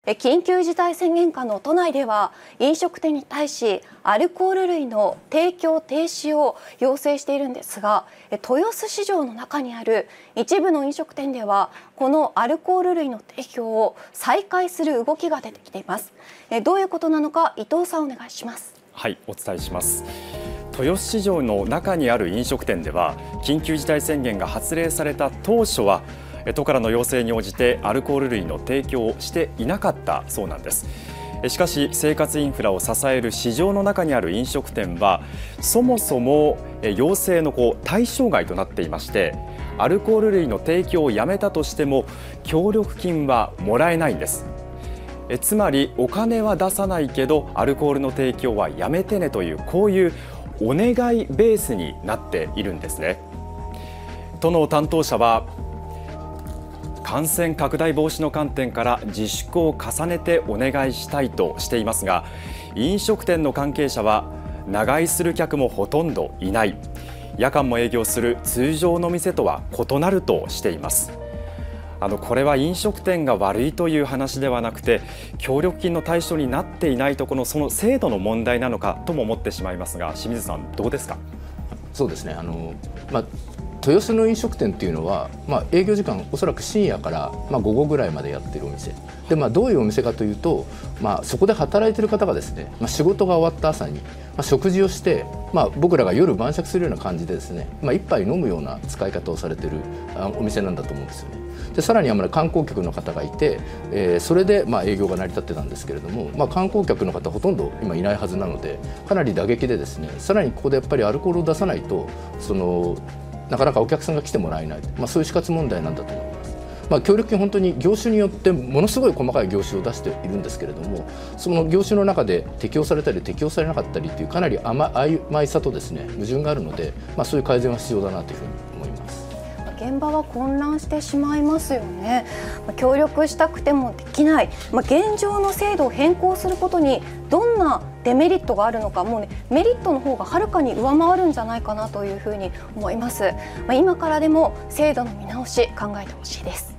緊急事態宣言下の都内では飲食店に対しアルコール類の提供停止を要請しているんですが、豊洲市場の中にある一部の飲食店ではこのアルコール類の提供を再開する動きが出てきています。どういうことなのか、伊藤さんお願いします。 はい、お伝えします。豊洲市場の中にある飲食店では緊急事態宣言が発令された当初は都からの要請に応じてアルコール類の提供をしていなかったそうなんです。しかし生活インフラを支える市場の中にある飲食店はそもそも要請の対象外となっていまして、アルコール類の提供をやめたとしても協力金はもらえないんです。つまりお金は出さないけどアルコールの提供はやめてねという、こういうお願いベースになっているんですね。都の担当者は感染拡大防止の観点から自粛を重ねてお願いしたいとしていますが、飲食店の関係者は長居する客もほとんどいない、夜間も営業する通常の店とは異なるとしています。これは飲食店が悪いという話ではなくて、協力金の対象になっていないところのその制度の問題なのかとも思ってしまいますが、清水さんどうですか。 そうですね、豊洲の飲食店っていうのは、営業時間おそらく深夜から、午後ぐらいまでやってるお店で、どういうお店かというと、そこで働いてる方がですね、仕事が終わった朝に、食事をして、僕らが夜晩酌するような感じでですね、一杯飲むような使い方をされてるお店なんだと思うんですよね。でさらには観光客の方がいて、それで営業が成り立ってたんですけれども、観光客の方ほとんど今いないはずなので、かなり打撃でですね、さらにここでやっぱりアルコールを出さないとなかなかお客さんが来てもらえない、そういう死活問題なんだと思います。協力金、本当に業種によってものすごい細かい業種を出しているんですけれども、その業種の中で適用されたり適用されなかったりというかなり曖昧さとですね矛盾があるので、そういう改善は必要だなというふうに思います。 現場は混乱してしまいますよね。協力したくてもできない、現状の制度を変更することにどんなデメリットがあるのか、もうメリットの方がはるかに上回るんじゃないかなというふうに思います。今からでも制度の見直し考えてほしいです。